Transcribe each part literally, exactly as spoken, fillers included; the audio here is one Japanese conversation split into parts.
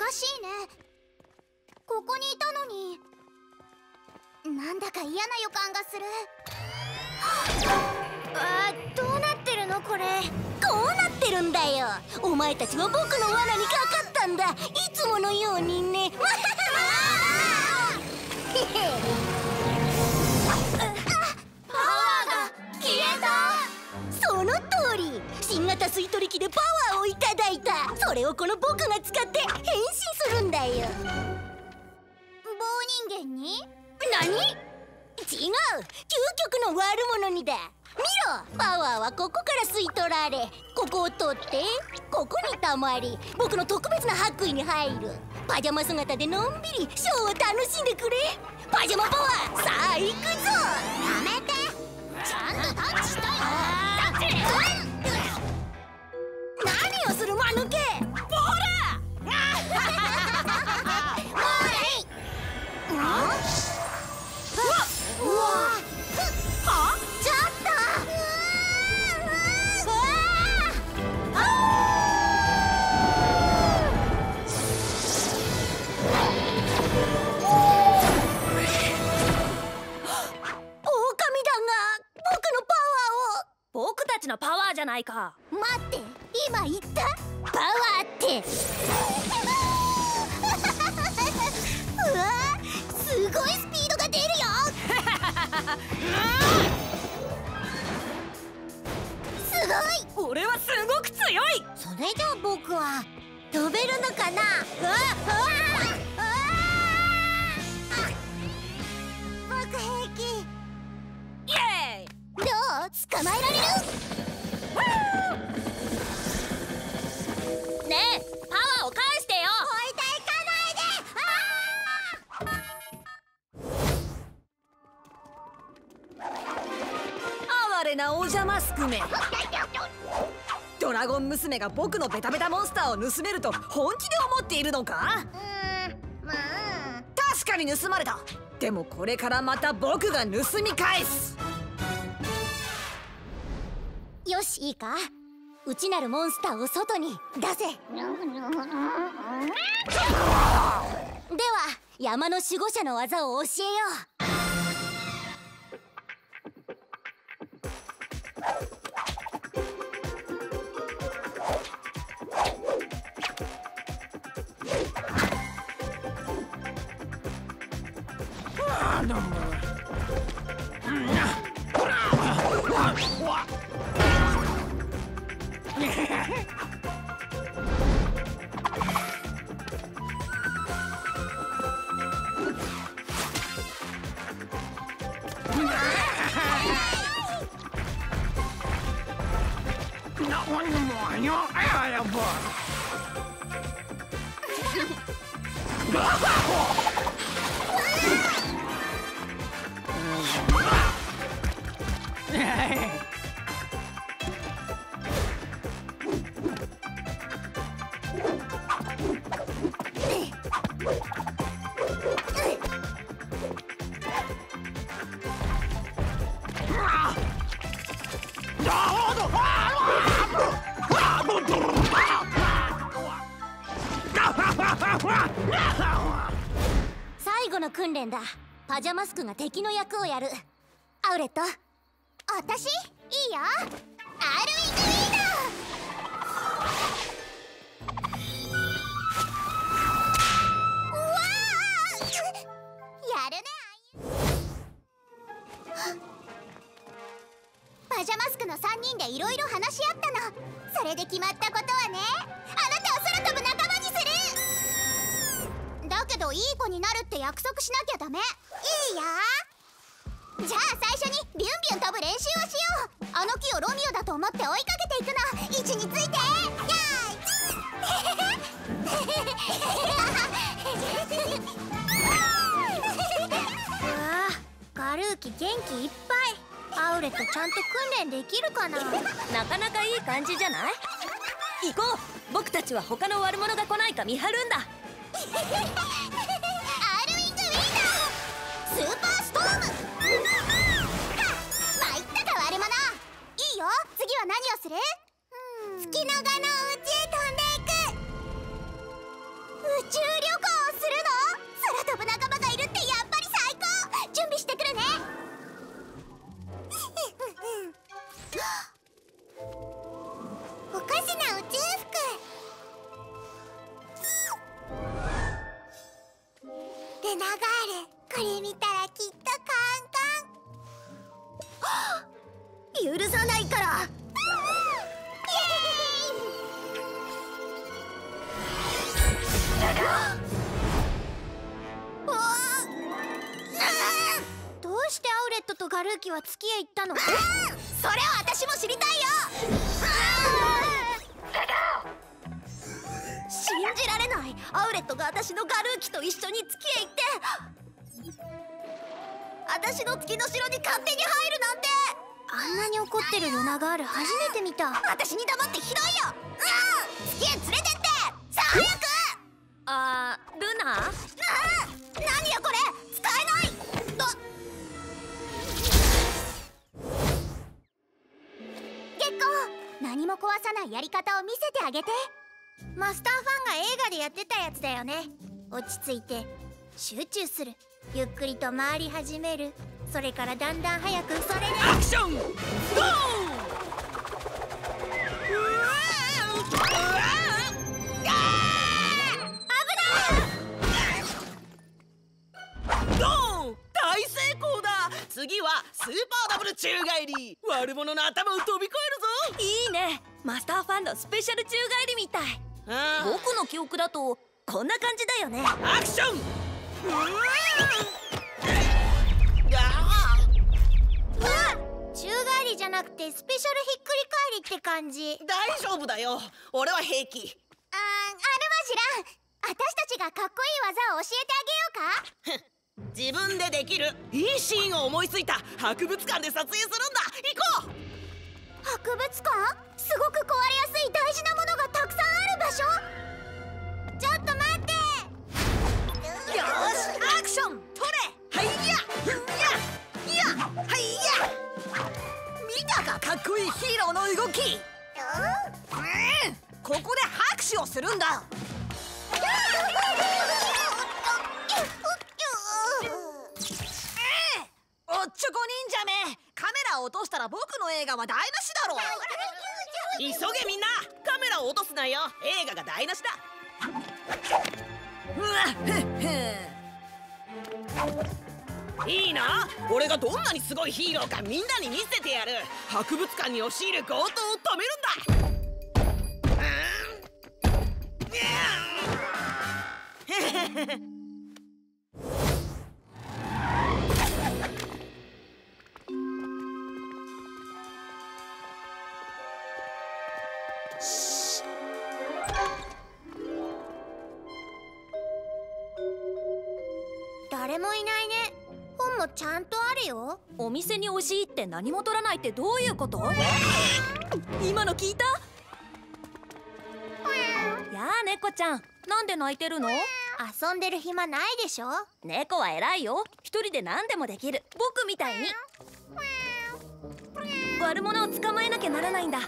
かしいね。ここにいたのになんだか嫌な予感がする。あー、どうなってるのこれ。 こうなってるんだよ。お前たちは僕の罠にかかったんだ。いつものようにね。 パワーが消えた。 その通り、新型吸い取り機でパワーをいただいた。それをこの僕が使って変身するんだよ。 棒人間に？ 何？違う、究極の悪者にだ。見ろ、パワーはここから吸い取られ、ここを取ってここにたまり、僕の特別な白衣に入る。パジャマ姿でのんびりショーを楽しんでくれ。パジャマパワー、さあ行くぞ。 やめて、ちゃんとタッチしたよ。タッチ、 何をする間抜け。ほらのパワーじゃないか。 待って、今言ったパワーってうわー、すごいスピードが出るよすごい。 俺はすごく強い。 それじゃあ僕は飛べるのかな。うわうわうわ僕平気。 イエーイ。 どう？捕まえられる？ ねえ、パワーを返してよ。 置いていかないで。 哀れなお邪魔すくめ。ドラゴン娘が僕のベタベタモンスターを盗めると本気で思っているのか？ うーん、まあ確かに盗まれた。でもこれからまた僕が盗み返す。 よし、いいか。内なるモンスターを外に出せ。では山の守護者の技を教えよう。最後の訓練だ。パジャマスクが敵の役をやる。アウレット、私いいよ。アールウィングウィーダー。うわー、やるね。パジャマスクのさんにんでいろいろ話し合ったの。それで決まったことはね、あなたを空飛ぶ仲間にする。だけどいい子になるって約束しなきゃダメ。いいよ。じゃあ最初にビュンビュン飛ぶ練習をしよう。あの木をロミオだと思って追いかけていくの。位置について。やーいああ、ガルーキ元気いっぱい。アウレットちゃんと訓練できるかな。 なかなかいい感じじゃない？行こう。僕たちは他の悪者が来ないか見張るんだ。 アールウィングウィーダー、スーパーストーム。はっ、参ったか悪者。いいよ。次は何をする？月の蛾のうちへ飛んでいく。宇宙樹は月へ行ったの？うん、それは私も知りたいよ。信じられない。アウレットが私のガルーキと一緒に月へ行って私の月の城に勝手に入るなんて。あんなに怒ってるルナガール初めて見た。私に黙ってひどいよ。うん、月へ連れてってさあ早く。 あー、ルナ？ ああ、何よこれ、使えない。あ、月光、何も壊さないやり方を見せてあげて。マスターファンが映画でやってたやつだよね。落ち着いて集中する。ゆっくりと回り始める。それからだんだん早く。それでアクションゴー。 大成功だ。次はスーパーダブル宙返り。悪者の頭を飛び越えるぞ。 いいね。マスターファンのスペシャル宙返りみたい。僕の記憶だとこんな感じだよね。 アクション。うわ宙返りじゃなくてスペシャルひっくり返りって感じ。 大丈夫だよ、俺は平気。 あー、アルマジラ、私たちがかっこいい技を教えてあげようか。 自分でできるいいシーンを思いついた。博物館で撮影するんだ。行こう。 博物館？すごく壊れやすい大事なものがたくさんある場所？ちょっと待って。 よーし、アクション取れ。はいやいやいやはいや。見たか、かっこいいヒーローの動き。うん、ここで拍手をするんだ。おっちょこ忍者め、カメラを落としたら僕の映画は台無しだろ。 急げみんな、カメラを落とすなよ。映画が台無しだ。 うわっ、ふっふ。 いいな、俺がどんなにすごいヒーローかみんなに見せてやる。博物館に押し入る強盗を止めるんだ。 誰もいないね。本もちゃんとあるよ。 お店に押し入って何も取らないってどういうこと？今の聞いた？やあ、猫ちゃん、なんで泣いてるの？ 遊んでる暇ないでしょ。 猫は偉いよ。一人で何でもできる。僕みたいに。悪者を捕まえなきゃならないんだ。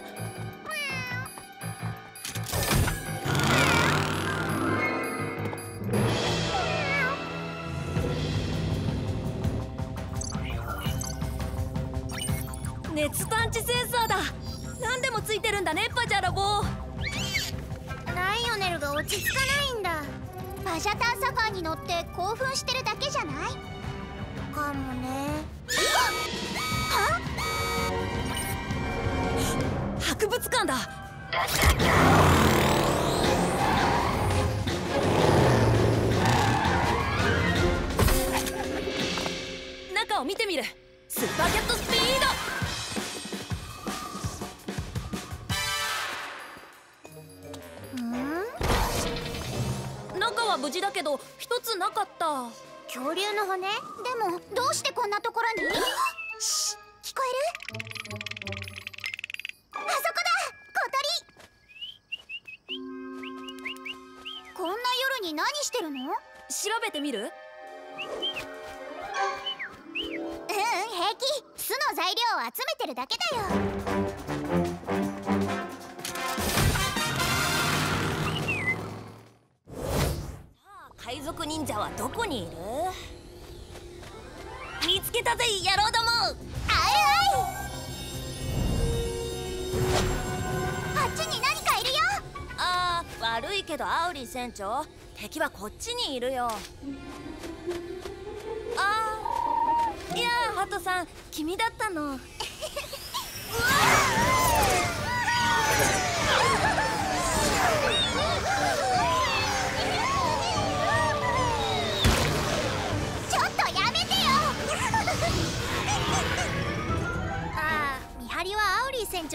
熱探知センサーだ。何でもついてるんだね、パジャラボ。 ライオネルが落ち着かないんだ。パジャタンサファーに乗って興奮してるだけじゃないかもね。は？ 博物館だ。中を見てみる。スーパーキャットスピード。中は無事だけど一つなかった。 恐竜の骨？でもどうしてこんなところに？シッ、聞こえる？あそこだ、小鳥。こんな夜に何してるの？ 調べてみる？ うん、平気。巣の材料を集めてるだけだよ。 海賊忍者はどこにいる？見つけたぜ、野郎ども。 あいあい。あっちに何かいるよ。 あー、悪いけどアウリ船長、敵はこっちにいるよ。あー、いやー、ハトさん、君だったの。うわちょっとやめてよ。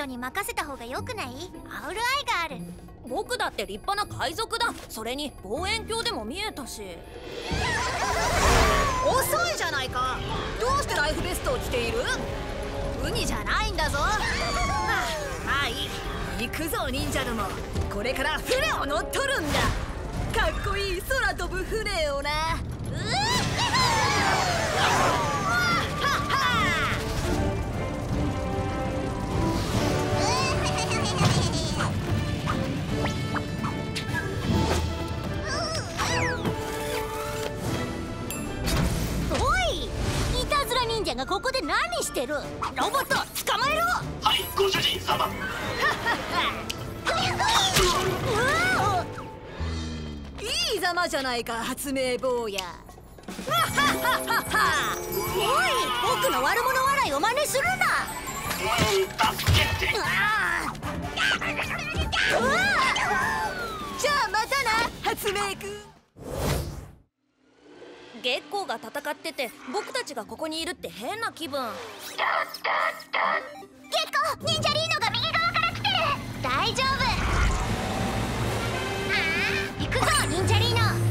人に任せた方がよくない？アウル愛がある。 僕だって立派な海賊だ。それに望遠鏡でも見えたし。遅いじゃないか。どうしてライフベストを着ている？海じゃないんだぞ。はあ、まあいい。行くぞ忍者ども。これから船を乗っ取るんだ。かっこいい空飛ぶ船をな。うっがここで何してる？ロボット捕まえろ！ はい、ご主人様。 いいざまじゃないか、発明坊や。おい、 僕の悪者笑いを真似するな！ 助けて。 じゃあまたな、発明くん。月光が戦ってて僕たちがここにいるって変な気分。 月光、忍者リーノが右側から来てる。大丈夫。行くぞ忍者リーノ。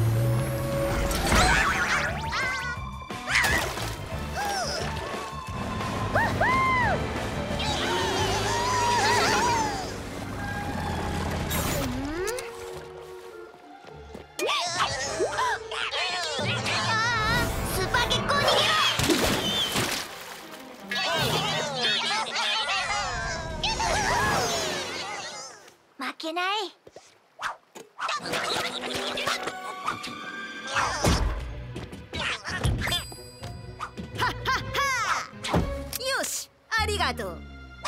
負けない。 はっはっは。よし、ありがとう。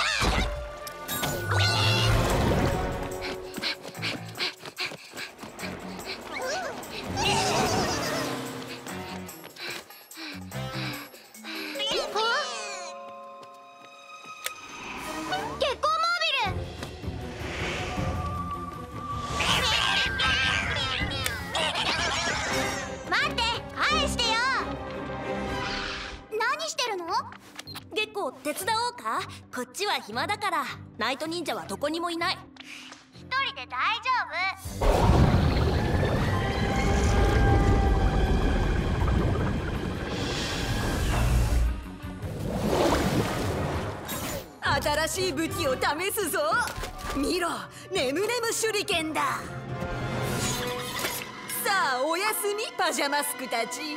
手伝おうか。こっちは暇だから。ナイト忍者はどこにもいない。 一人で大丈夫。新しい武器を試すぞ。見ろ、ネムネム手裏剣だ。さあおやすみパジャマスクたち。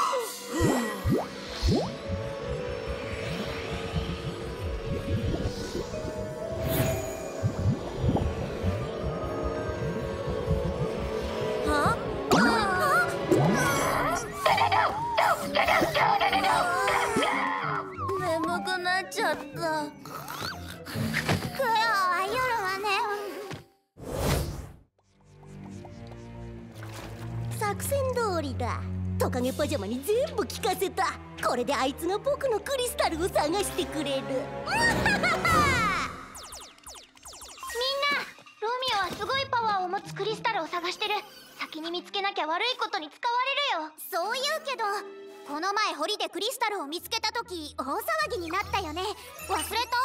眠くなっちゃった。くよ、夜はね。作戦通りだ。トカゲパジャマに全部聞かせた。これであいつが僕のクリスタルを探してくれる。みんな、ロミオはすごいパワーを持つクリスタルを探してる。先に見つけなきゃ悪いことに使われるよ。そう言うけど、この前堀でクリスタルを見つけた時大騒ぎになったよね。忘れた？ね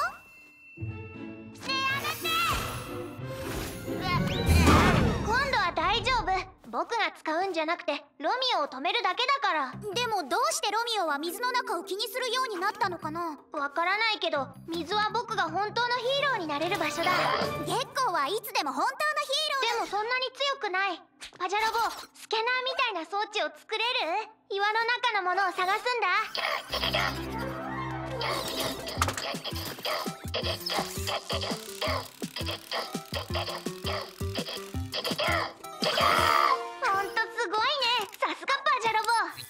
え、やめて！今度は大丈夫。僕が使うんじゃなくてロミオを止めるだけだから。でもどうしてロミオは水の中を気にするようになったのかな？わからないけど、水は僕が本当のヒーローになれる場所だ。月光はいつでも本当のヒーロー。でもそんなに強くない。パジャロボ、スキャナーみたいな装置を作れる？岩の中のものを探すんだ。ほんとすごいね。さすがパジャロ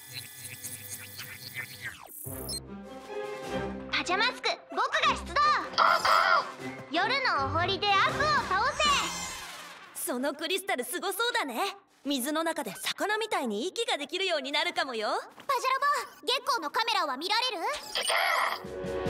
ボ。パジャマスク、僕が出動。夜のお堀で悪を倒せ。 そのクリスタルすごそうだね。水の中で魚みたいに息ができるようになるかもよ。 パジャロボ、月光のカメラは見られる？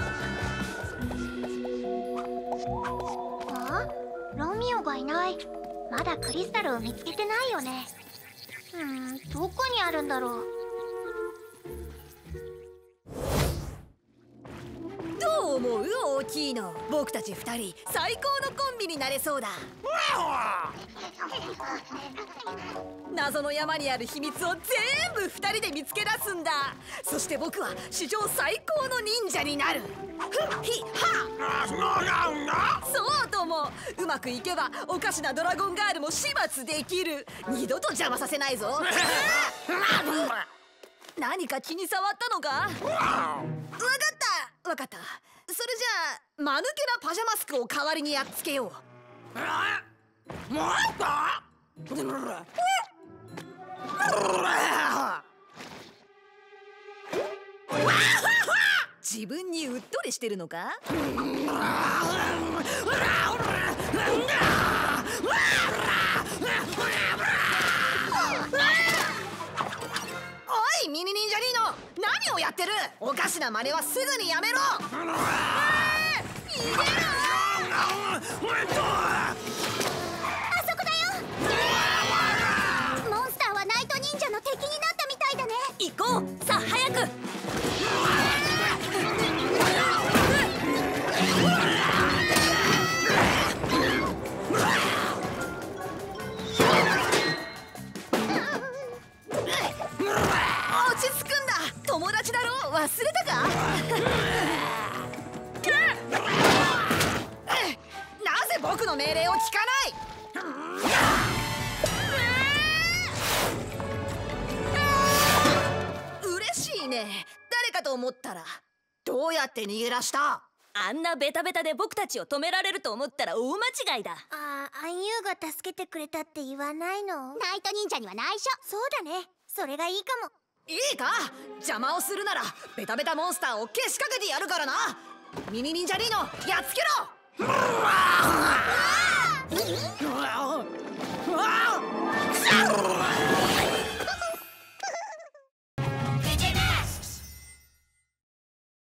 あ？ロミオがいない。 まだクリスタルを見つけてないよね。うーん、どこにあるんだろう。 どう思う大きいの。僕たち二人最高のコンビになれそうだ。謎の山にある秘密を全部二人で見つけ出すんだ。そして僕は史上最高の忍者になる。ふっひはそうとも。うまくいけばおかしなドラゴンガールも始末できる。二度と邪魔させないぞ。何か気に障ったのか。わかったわかった。それじゃあ間抜けなパジャマスクを代わりにやっつけよう。自分にうっとりしてるのか。おいミニ忍者リーノ、何をやってる。おかしな真似はすぐにやめろ。逃げろ。 あそこだよ。モンスターはナイト忍者の敵になったみたいだね。 行こう。さあ早く。落ち着くんだ。友達だろ。忘れたか。なぜ僕の命令を聞かない。嬉しいね。誰かと思ったら。どうやって逃げ出した。 あんなベタベタで僕たちを止められると思ったら大間違いだ。 あー、アンユーが助けてくれたって言わないの？ ナイト忍者には内緒。 そうだね。それがいいかも。 いいか。邪魔をするならベタベタモンスターをけしかけてやるからな。ミニ忍者リーノ、やっつけろ。うわ